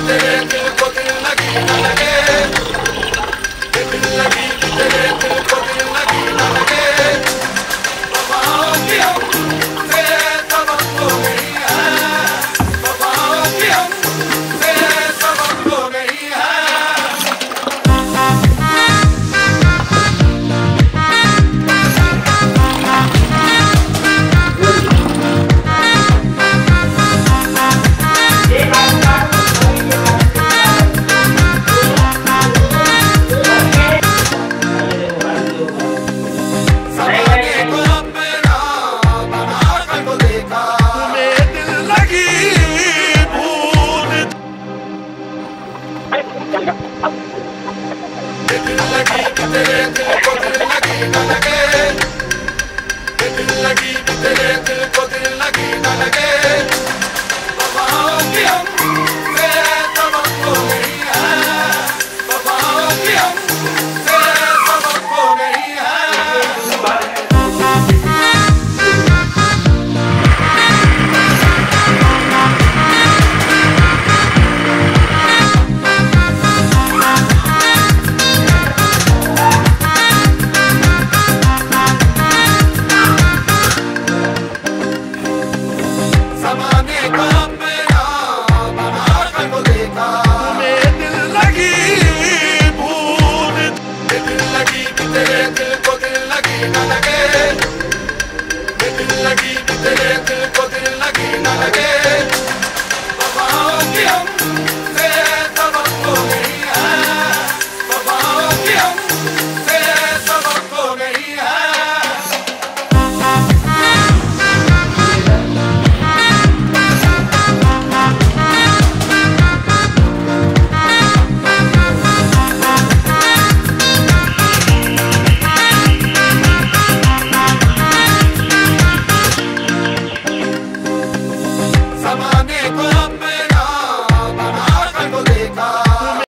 तेरे दिल को दिल लगी न लगे, दिल लगी कि तेरे दिल को दिल लगी न लगे। वफाओं की हमसे सबक हो गई है, वफाओं की हमसे सबक हो गई है। दिल लगी कि तेरे दिल को दिल लगी न लगे, दिल लगी कि तेरे दिल को दिल लगी न लगे। वफाओं की हमसे सबक हो गई है, वफाओं की हमसे सबक हो गई है। ज़माने का मेरा बना कर को देखा, तुम्हें दिल लगी भूल, दिल लगी कि तेरे दिल को दिल लगी न लगे, दिल लगी